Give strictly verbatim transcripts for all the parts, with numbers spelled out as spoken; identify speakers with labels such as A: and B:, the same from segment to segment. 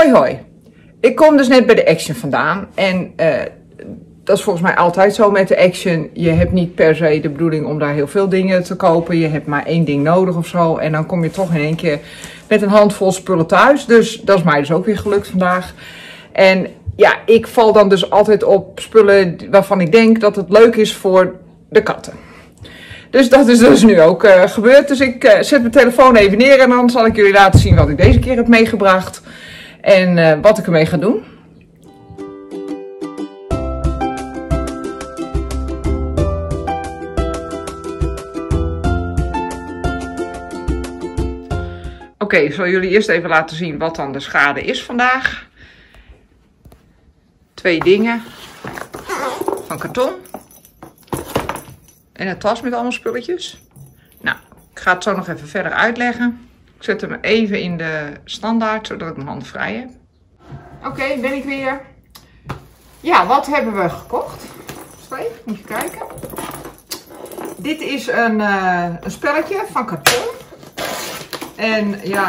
A: Hoi hoi, ik kom dus net bij de Action vandaan en uh, dat is volgens mij altijd zo met de Action. Je hebt niet per se de bedoeling om daar heel veel dingen te kopen. Je hebt maar één ding nodig of zo en dan kom je toch in één keer met een handvol spullen thuis. Dus dat is mij dus ook weer gelukt vandaag. En ja, ik val dan dus altijd op spullen waarvan ik denk dat het leuk is voor de katten. Dus dat is dus nu ook uh, gebeurd. Dus ik uh, zet mijn telefoon even neer en dan zal ik jullie laten zien wat ik deze keer heb meegebracht. En uh, wat ik ermee ga doen. Oké, okay, ik zal jullie eerst even laten zien wat dan de schade is vandaag. Twee dingen van karton. En een tas met allemaal spulletjes. Nou, ik ga het zo nog even verder uitleggen. Ik zet hem even in de standaard, zodat ik mijn handen vrij heb. Oké, okay, ben ik weer. Ja, wat hebben we gekocht? Streep, moet je kijken. Dit is een, uh, een spelletje van karton. En ja,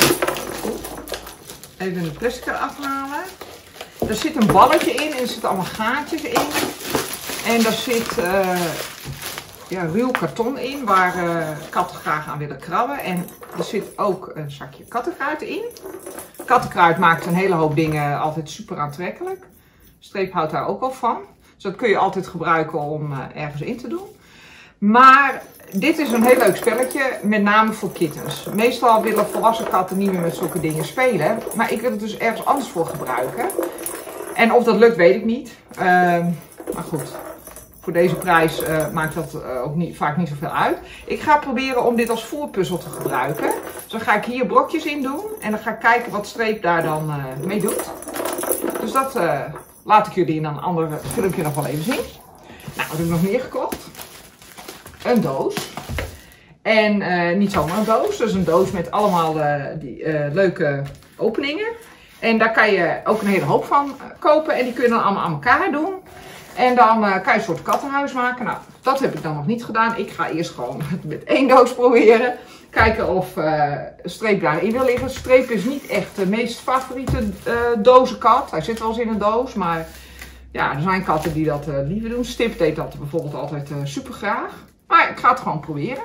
A: even de plastic eraf halen. Er zit een balletje in en er zitten allemaal gaatjes in. En daar zit uh, ja, ruw karton in waar uh, katten graag aan willen krabben. En er zit ook een zakje kattenkruid in. Kattenkruid maakt een hele hoop dingen altijd super aantrekkelijk. Streep houdt daar ook wel van. Dus dat kun je altijd gebruiken om uh, ergens in te doen. Maar dit is een heel leuk spelletje, met name voor kittens. Meestal willen volwassen katten niet meer met zulke dingen spelen. Maar ik wil het dus ergens anders voor gebruiken. En of dat lukt, weet ik niet. Uh, maar goed, voor deze prijs uh, maakt dat uh, ook niet, vaak niet zoveel uit. Ik ga proberen om dit als voerpuzzel te gebruiken. Dus dan ga ik hier blokjes in doen. En dan ga ik kijken wat Streep daar dan uh, mee doet. Dus dat uh, laat ik jullie in een ander filmpje nog wel even zien. Nou, wat heb ik nog meer gekocht? Een doos. En uh, niet zomaar een doos. Dus een doos met allemaal uh, die uh, leuke openingen. En daar kan je ook een hele hoop van kopen. En die kun je dan allemaal aan elkaar doen. En dan uh, kan je een soort kattenhuis maken. Nou, dat heb ik dan nog niet gedaan. Ik ga eerst gewoon met één doos proberen. Kijken of uh, Streep daarin wil liggen. Streep is niet echt de meest favoriete uh, dozenkat. Hij zit wel eens in een doos. Maar ja, er zijn katten die dat uh, liever doen. Stip deed dat bijvoorbeeld altijd uh, super graag. Maar ik ga het gewoon proberen.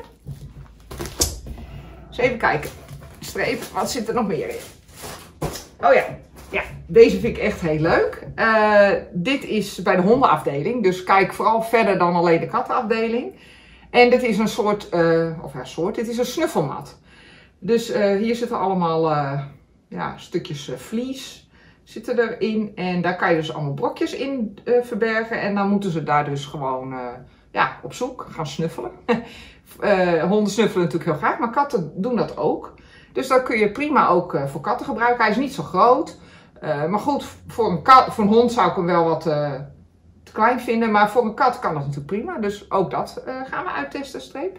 A: Dus even kijken. Streep, wat zit er nog meer in? Oh ja, ja, deze vind ik echt heel leuk. Uh, dit is bij de hondenafdeling. Dus kijk vooral verder dan alleen de kattenafdeling. En dit is een soort, uh, of ja, soort, dit is een snuffelmat. Dus uh, hier zitten allemaal uh, ja, stukjes uh, vlies zitten erin. En daar kan je dus allemaal brokjes in uh, verbergen. En dan moeten ze daar dus gewoon uh, ja, op zoek gaan snuffelen. uh, honden snuffelen natuurlijk heel graag, maar katten doen dat ook. Dus dat kun je prima ook uh, voor katten gebruiken. Hij is niet zo groot. Uh, maar goed, voor een, kat, voor een hond zou ik hem wel wat uh, te klein vinden. Maar voor een kat kan dat natuurlijk prima. Dus ook dat uh, gaan we uittesten, Streep.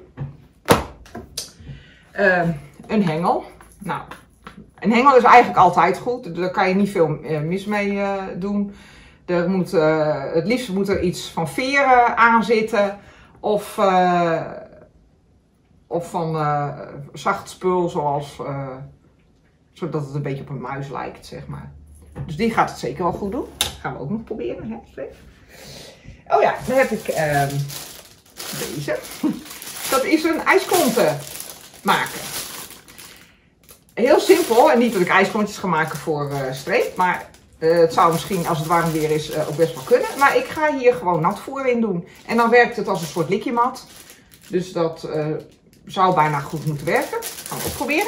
A: Uh, een hengel. Nou, een hengel is eigenlijk altijd goed. Daar kan je niet veel uh, mis mee uh, doen. Er moet, uh, het liefst moet er iets van veren aan zitten. Of... Uh, Of van uh, zacht spul, zoals, uh, zodat het een beetje op een muis lijkt, zeg maar. Dus die gaat het zeker wel goed doen. Gaan we ook nog proberen, hè, Streep? Oh ja, dan heb ik uh, deze. Dat is een ijskonte maken. Heel simpel, en niet dat ik ijskontjes ga maken voor uh, Streep, maar uh, het zou misschien, als het warm weer is, uh, ook best wel kunnen. Maar ik ga hier gewoon natvoer in doen. En dan werkt het als een soort likjemat. Dus dat... Uh, zou bijna goed moeten werken. Gaan we ook proberen.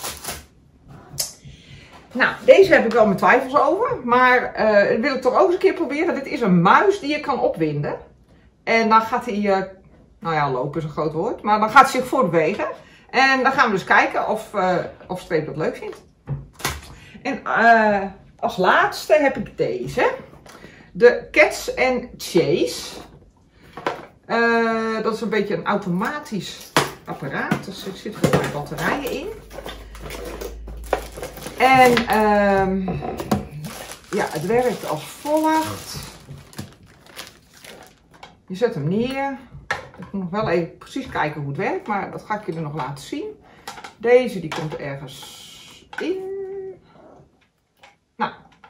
A: Nou, deze heb ik wel mijn twijfels over. Maar uh, dat wil ik toch ook eens een keer proberen. Dit is een muis die je kan opwinden. En dan gaat hij, uh, nou ja, lopen is een groot woord. Maar dan gaat hij zich voortbewegen. En dan gaan we dus kijken of, uh, of Streep dat leuk vindt. En uh, als laatste heb ik deze. De Catch and Chase. Uh, dat is een beetje een automatisch apparaat. Dus er zitten gewoon batterijen in. En um, ja, het werkt als volgt. Je zet hem neer. Ik moet nog wel even precies kijken hoe het werkt, maar dat ga ik jullie nog laten zien. Deze die komt ergens in.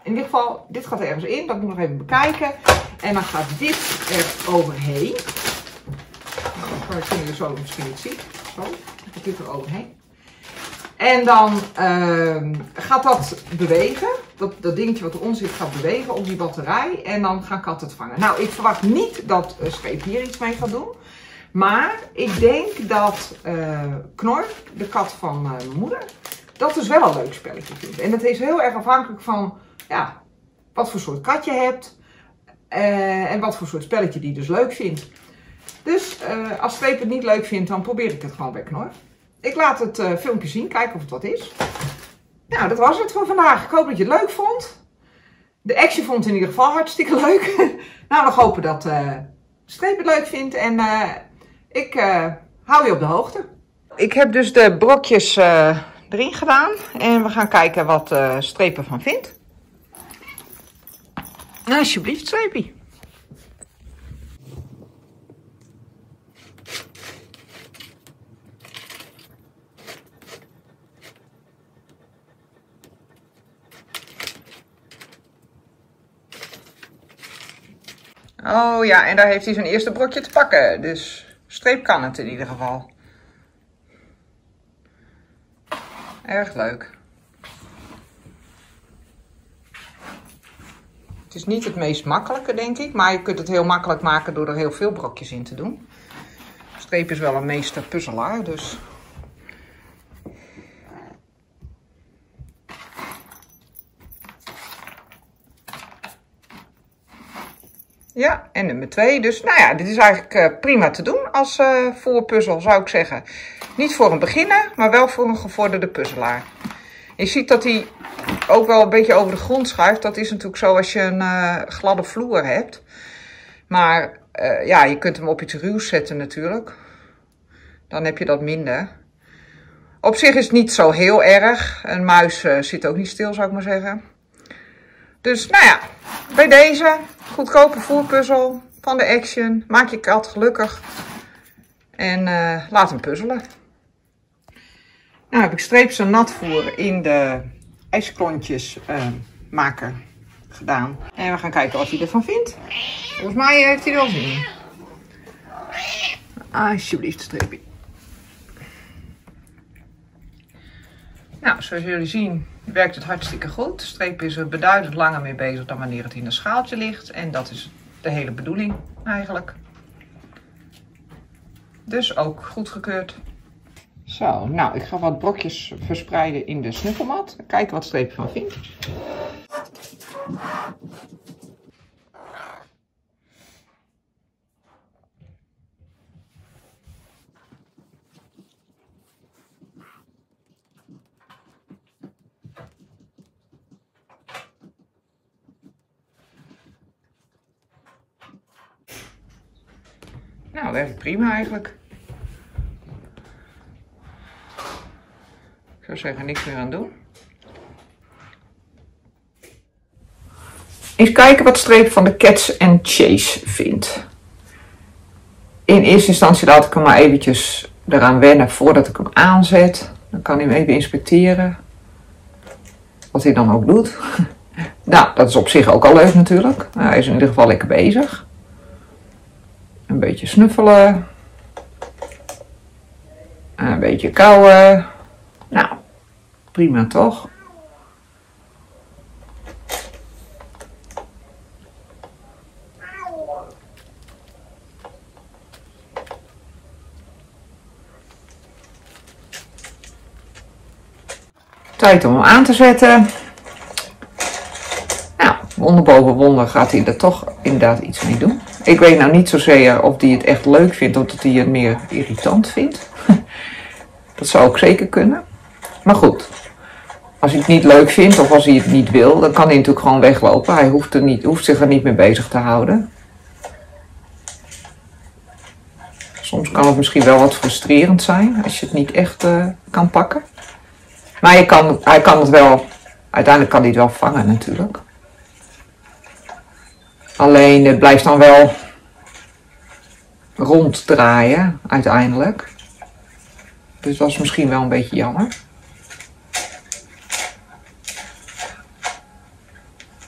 A: in ieder geval, dit gaat ergens in. Dat moet ik nog even bekijken. En dan gaat dit er overheen. Nou, dat kunnen jullie zo misschien niet zien. Zo, dan gaat dit er overheen. En dan uh, gaat dat bewegen. Dat, dat dingetje wat eronder zit gaat bewegen op die batterij. En dan gaan katten het vangen. Nou, ik verwacht niet dat uh, Streep hier iets mee gaat doen. Maar ik denk dat uh, Knor, de kat van uh, mijn moeder, dat dus wel een leuk spelletje vindt. En dat is heel erg afhankelijk van ja, wat voor soort kat je hebt. Uh, en wat voor soort spelletje die dus leuk vindt. Dus uh, als Streep het niet leuk vindt, dan probeer ik het gewoon bij Knor. Ik laat het uh, filmpje zien, kijken of het wat is. Nou, dat was het voor vandaag. Ik hoop dat je het leuk vond. De action vond in ieder geval hartstikke leuk. Nou, nog hopen dat uh, Streep het leuk vindt. En uh, ik uh, hou je op de hoogte. Ik heb dus de brokjes uh, erin gedaan. En we gaan kijken wat uh, Streep ervan vindt. Nou, alsjeblieft, Streepie. Oh ja, en daar heeft hij zijn eerste brokje te pakken. Dus Streep kan het in ieder geval. Erg leuk. Het is niet het meest makkelijke, denk ik. Maar je kunt het heel makkelijk maken door er heel veel brokjes in te doen. Streep is wel een meester puzzelaar, dus... Ja, en nummer twee. Dus nou ja, dit is eigenlijk uh, prima te doen als uh, voorpuzzel, zou ik zeggen. Niet voor een beginner, maar wel voor een gevorderde puzzelaar. Je ziet dat hij ook wel een beetje over de grond schuift. Dat is natuurlijk zo als je een uh, gladde vloer hebt. Maar uh, ja, je kunt hem op iets ruws zetten natuurlijk. Dan heb je dat minder. Op zich is het niet zo heel erg. Een muis uh, zit ook niet stil, zou ik maar zeggen. Dus nou ja, bij deze goedkope voerpuzzel van de Action. Maak je kat gelukkig. En uh, laat hem puzzelen. Nou heb ik Streep zijn natvoer in de ijsklontjes uh, maken gedaan. En we gaan kijken wat hij ervan vindt. Volgens mij heeft hij er wel zin in. Alsjeblieft, Streepie. Nou, zoals jullie zien werkt het hartstikke goed. Streep is er beduidend langer mee bezig dan wanneer het in een schaaltje ligt. En dat is de hele bedoeling eigenlijk. Dus ook goedgekeurd. Zo, nou ik ga wat brokjes verspreiden in de snuffelmat. Kijken wat Streep ervan vindt. Nou, werkt prima eigenlijk. Ik zou zeggen, niks meer aan doen. Eens kijken wat Streep van de Catch and Chase vindt. In eerste instantie laat ik hem maar eventjes eraan wennen voordat ik hem aanzet. Dan kan hij hem even inspecteren. Wat hij dan ook doet. Nou, dat is op zich ook al leuk natuurlijk. Nou, hij is in ieder geval lekker bezig. Een beetje snuffelen. Een beetje kauwen. Nou, prima toch? Tijd om hem aan te zetten. Nou, wonder boven wonder gaat hij er toch inderdaad iets mee doen. Ik weet nou niet zozeer of hij het echt leuk vindt of dat hij het meer irritant vindt. Dat zou ook zeker kunnen. Maar goed, als hij het niet leuk vindt of als hij het niet wil, dan kan hij natuurlijk gewoon weglopen. Hij hoeft, er niet, hoeft zich er niet mee bezig te houden. Soms kan het misschien wel wat frustrerend zijn als je het niet echt uh, kan pakken. Maar je kan, hij kan het wel, uiteindelijk kan hij het wel vangen natuurlijk. Alleen het blijft dan wel ronddraaien uiteindelijk. Dus dat is misschien wel een beetje jammer.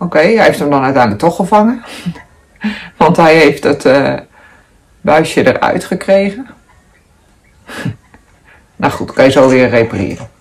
A: oké, hij heeft hem dan uiteindelijk toch gevangen. Want hij heeft het uh, buisje eruit gekregen. Nou goed, kan je zo weer repareren.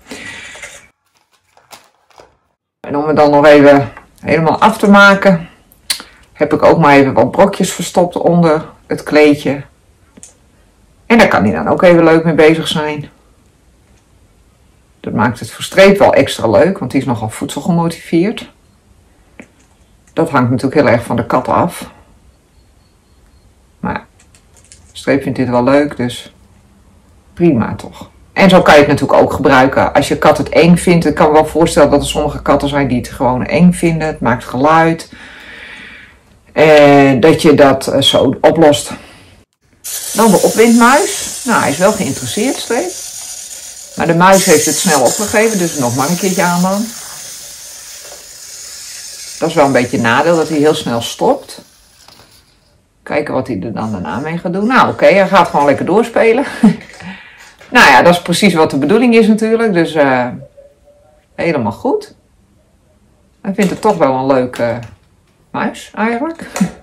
A: En om het dan nog even helemaal af te maken, heb ik ook maar even wat brokjes verstopt onder het kleedje. En daar kan hij dan ook even leuk mee bezig zijn. Dat maakt het voor Streep wel extra leuk, want die is nogal voedselgemotiveerd. Dat hangt natuurlijk heel erg van de kat af. Maar Streep vindt dit wel leuk, dus prima toch. En zo kan je het natuurlijk ook gebruiken als je kat het eng vindt. Ik kan me wel voorstellen dat er sommige katten zijn die het gewoon eng vinden. Het maakt geluid. En dat je dat zo oplost. Dan de opwindmuis. Nou, hij is wel geïnteresseerd, Streep. Maar de muis heeft het snel opgegeven, dus nog maar een keertje aan dan. Dat is wel een beetje een nadeel, dat hij heel snel stopt. Kijken wat hij er dan daarna mee gaat doen. Nou, oké, okay, hij gaat gewoon lekker doorspelen. Nou ja, dat is precies wat de bedoeling is natuurlijk, dus uh, helemaal goed. Hij vindt het toch wel een leuke uh, muis, eigenlijk.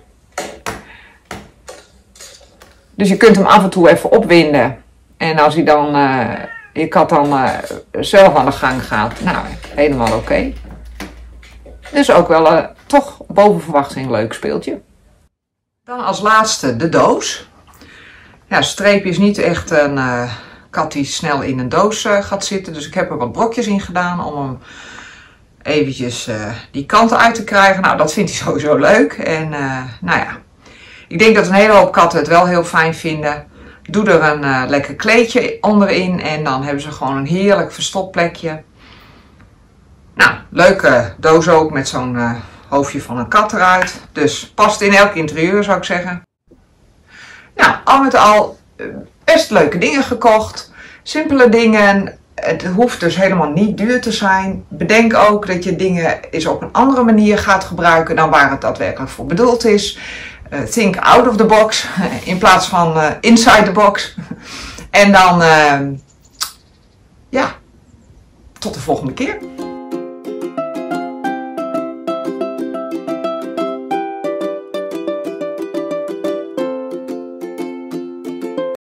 A: Dus je kunt hem af en toe even opwinden. En als hij dan, uh, je kat dan uh, zelf aan de gang gaat, nou, helemaal oké. Okay. Dus ook wel uh, toch boven verwachting een leuk speeltje. Dan als laatste de doos. Ja, Streep is niet echt een uh, kat die snel in een doos uh, gaat zitten. Dus ik heb er wat brokjes in gedaan om hem eventjes uh, die kanten uit te krijgen. Nou, dat vindt hij sowieso leuk. En uh, nou ja, ik denk dat een hele hoop katten het wel heel fijn vinden. Doe er een uh, lekker kleedje onderin en dan hebben ze gewoon een heerlijk verstopplekje. Nou, leuke doos ook met zo'n uh, hoofdje van een kat eruit. Dus past in elk interieur, zou ik zeggen. Nou, al met al uh, best leuke dingen gekocht. Simpele dingen. Het hoeft dus helemaal niet duur te zijn. Bedenk ook dat je dingen eens op een andere manier gaat gebruiken dan waar het daadwerkelijk voor bedoeld is. Uh, think out of the box in plaats van uh, inside the box. En dan, uh, ja, tot de volgende keer.